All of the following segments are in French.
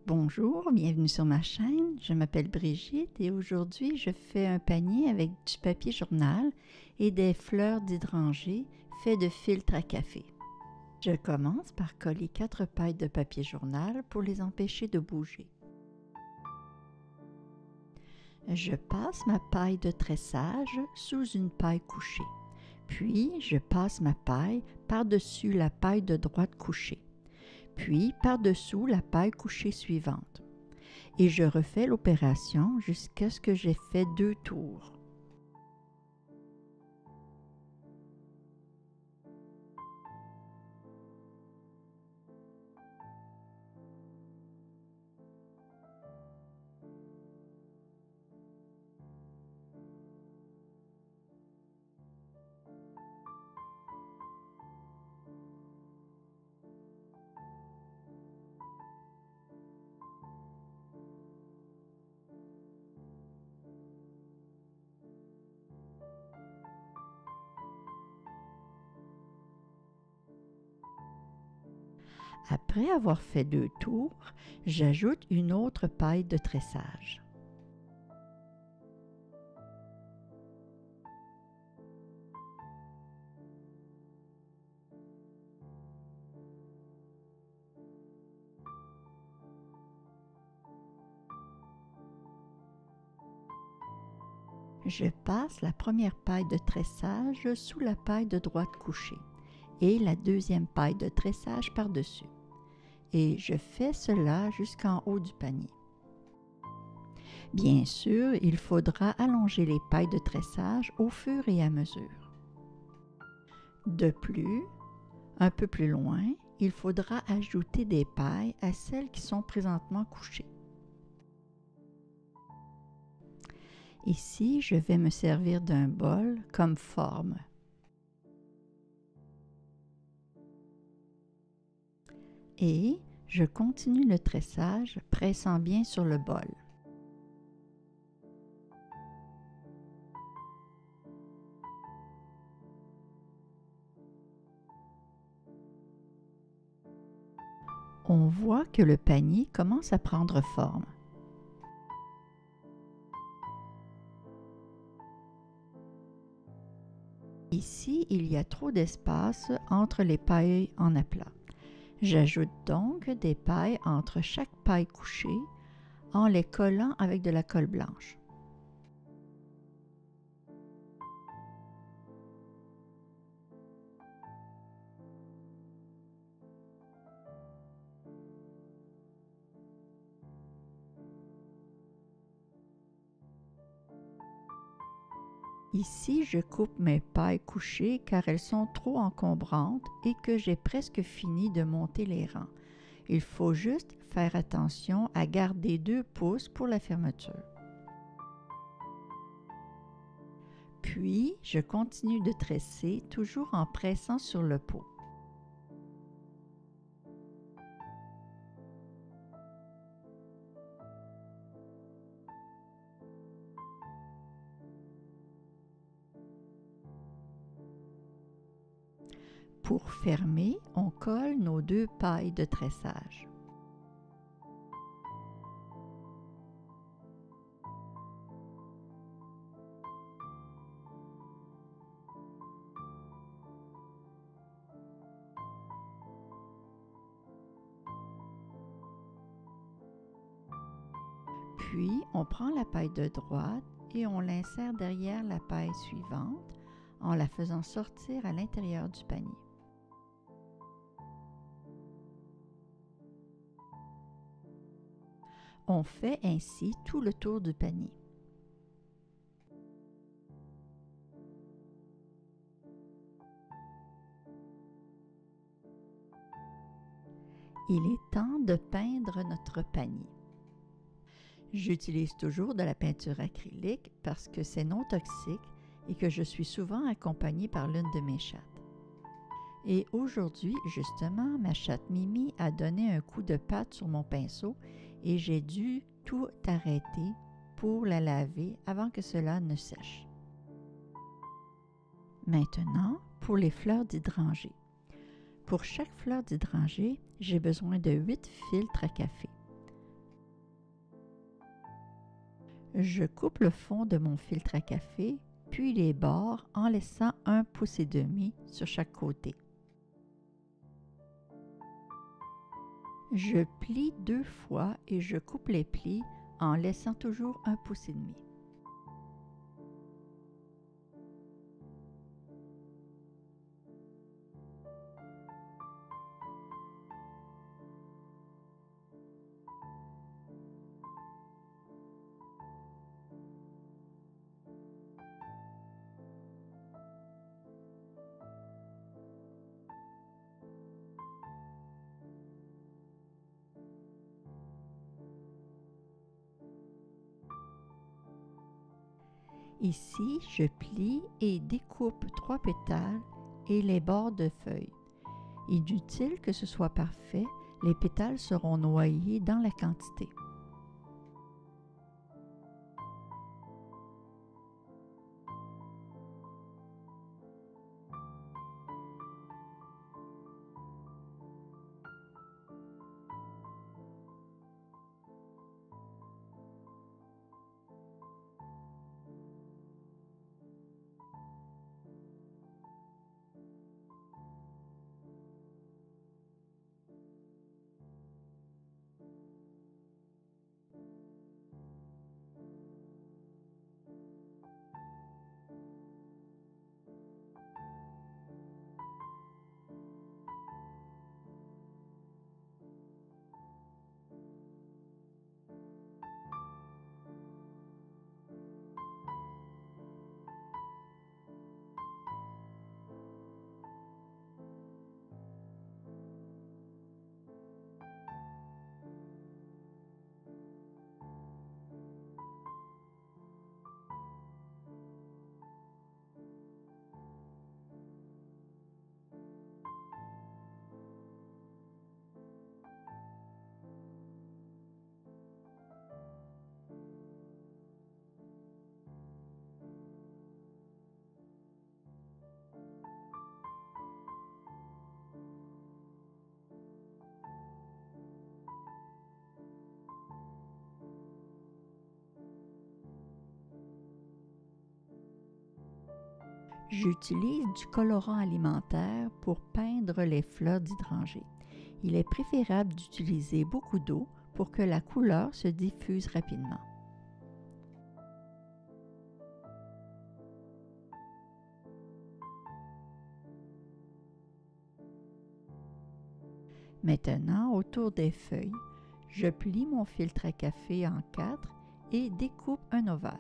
Bonjour, bienvenue sur ma chaîne. Je m'appelle Brigitte et aujourd'hui je fais un panier avec du papier journal et des fleurs d'hydrangée fait de filtre à café. Je commence par coller 4 pailles de papier journal pour les empêcher de bouger. Je passe ma paille de tressage sous une paille couchée. Puis je passe ma paille par-dessus la paille de droite couchée. Puis par-dessous la paille couchée suivante. Et je refais l'opération jusqu'à ce que j'ai fait 2 tours. Après avoir fait 2 tours, j'ajoute une autre paille de tressage. Je passe la première paille de tressage sous la paille de droite couchée et la deuxième paille de tressage par-dessus. Et je fais cela jusqu'en haut du panier. Bien sûr, il faudra allonger les pailles de tressage au fur et à mesure. De plus, un peu plus loin, il faudra ajouter des pailles à celles qui sont présentement couchées. Ici, je vais me servir d'un bol comme forme. Et je continue le tressage, pressant bien sur le bol. On voit que le panier commence à prendre forme. Ici, il y a trop d'espace entre les pailles en aplat. J'ajoute donc des pailles entre chaque paille couchée en les collant avec de la colle blanche. Ici, je coupe mes pailles couchées car elles sont trop encombrantes et que j'ai presque fini de monter les rangs. Il faut juste faire attention à garder 2 pouces pour la fermeture. Puis, je continue de tresser toujours en pressant sur le pot. Pour fermer, on colle nos 2 pailles de tressage. Puis, on prend la paille de droite et on l'insère derrière la paille suivante en la faisant sortir à l'intérieur du panier. On fait ainsi tout le tour du panier. Il est temps de peindre notre panier. J'utilise toujours de la peinture acrylique parce que c'est non toxique et que je suis souvent accompagnée par l'une de mes chattes. Et aujourd'hui, justement, ma chatte Mimi a donné un coup de patte sur mon pinceau et j'ai dû tout arrêter pour la laver avant que cela ne sèche. Maintenant, pour les fleurs d'hydrangée. Pour chaque fleur d'hydrangée, j'ai besoin de 8 filtres à café. Je coupe le fond de mon filtre à café, puis les bords en laissant 1,5 pouce sur chaque côté. Je plie 2 fois et je coupe les plis en laissant toujours 1,5 pouce. Ici, je plie et découpe 3 pétales et les bords de feuilles. Inutile que ce soit parfait, les pétales seront noyés dans la quantité. J'utilise du colorant alimentaire pour peindre les fleurs d'hydrangée. Il est préférable d'utiliser beaucoup d'eau pour que la couleur se diffuse rapidement. Maintenant, autour des feuilles, je plie mon filtre à café en 4 et découpe un ovale.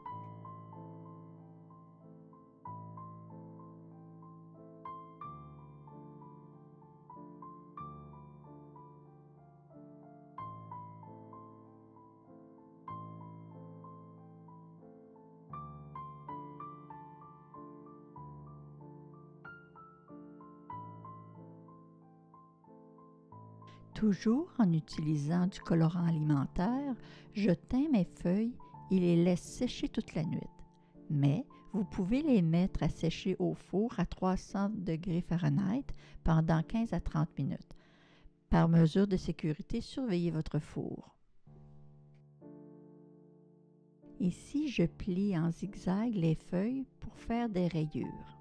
Toujours en utilisant du colorant alimentaire, je teins mes feuilles et les laisse sécher toute la nuit. Mais vous pouvez les mettre à sécher au four à 300 degrés Fahrenheit pendant 15 à 30 minutes. Par mesure de sécurité, surveillez votre four. Ici, je plie en zigzag les feuilles pour faire des rayures.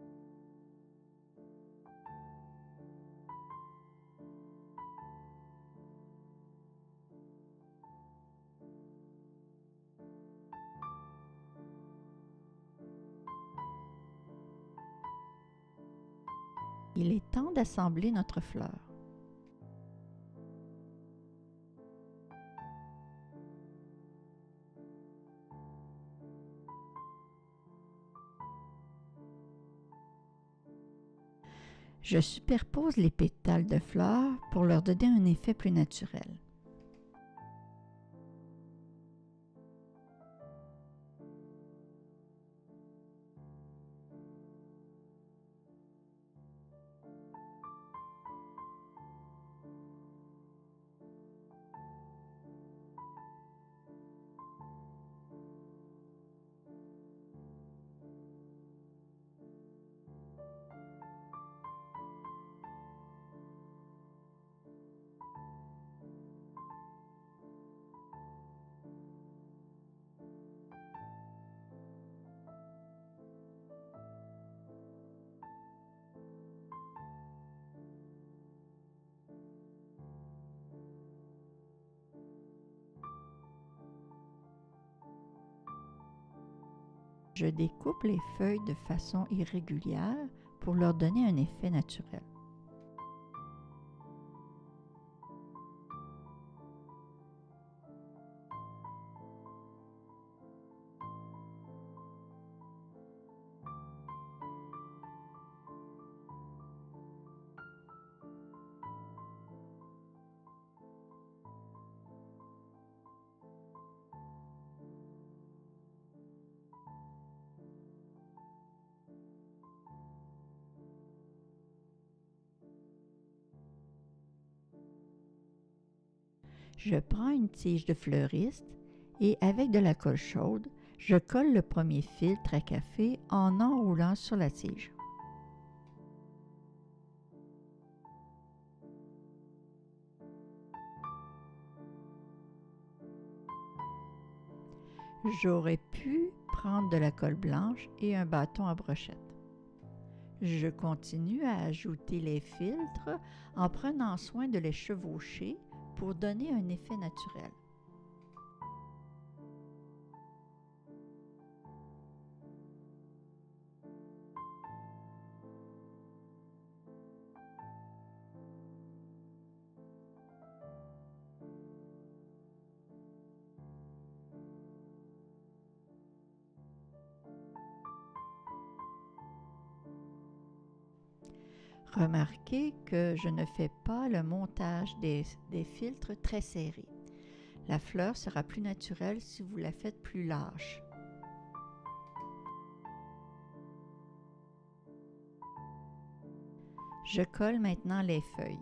Il est temps d'assembler notre fleur. Je superpose les pétales de fleurs pour leur donner un effet plus naturel. Je découpe les feuilles de façon irrégulière pour leur donner un effet naturel. Je prends une tige de fleuriste et avec de la colle chaude, je colle le premier filtre à café en enroulant sur la tige. J'aurais pu prendre de la colle blanche et un bâton à brochette. Je continue à ajouter les filtres en prenant soin de les chevaucher pour donner un effet naturel. Remarquez que je ne fais pas le montage des filtres très serrés. La fleur sera plus naturelle si vous la faites plus lâche. Je colle maintenant les feuilles.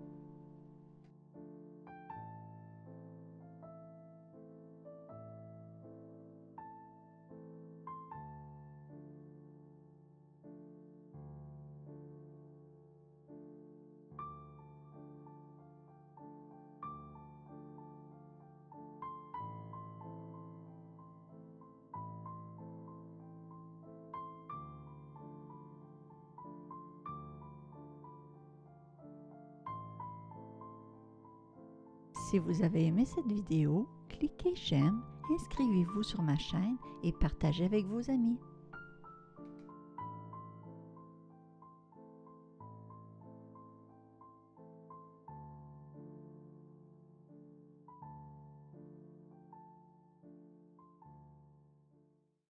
Si vous avez aimé cette vidéo, cliquez j'aime, inscrivez-vous sur ma chaîne et partagez avec vos amis.